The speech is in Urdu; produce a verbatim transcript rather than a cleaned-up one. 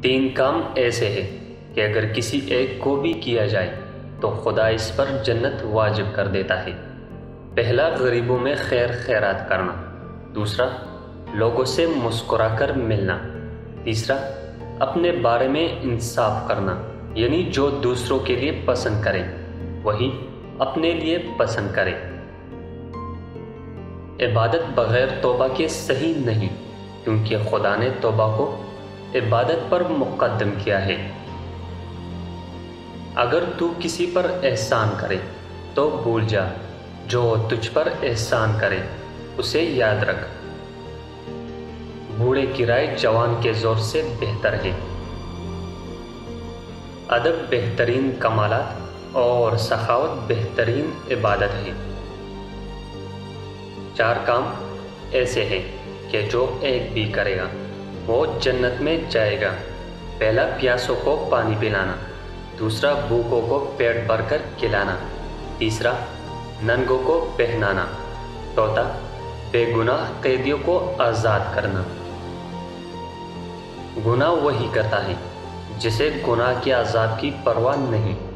تین کام ایسے ہیں کہ اگر کسی ایک کو بھی کیا جائے تو خدا اس پر جنت واجب کر دیتا ہے۔ پہلا، غریبوں میں خیر خیرات کرنا۔ دوسرا، لوگوں سے مسکرا کر ملنا۔ تیسرا، اپنے بارے میں انصاف کرنا، یعنی جو دوسروں کے لیے پسند کرے وہی اپنے لیے پسند کرے۔ عبادت بغیر توبہ کے صحیح نہیں، کیونکہ خدا نے توبہ کو عبادت پر مقدم کیا ہے۔ اگر تو کسی پر احسان کرے تو بھول جا، جو تجھ پر احسان کرے اسے یاد رکھ۔ بوڑھے کی رائے جوان کے زور سے بہتر ہے۔ ادب بہترین کمالات اور سخاوت بہترین عبادت ہے۔ چار کام ایسے ہیں کہ جو ایک بھی کرے گا وہ جنت میں جائے گا۔ پہلا، پیاسوں کو پانی پلانا۔ دوسرا، بھوکوں کو پیٹ بھر کر کھلانا۔ تیسرا، ننگوں کو پہنانا۔ چوتھا، بے گناہ قیدیوں کو آزاد کرنا۔ گناہ وہی کرتا ہے جسے گناہ کے عذاب کی پرواہ نہیں۔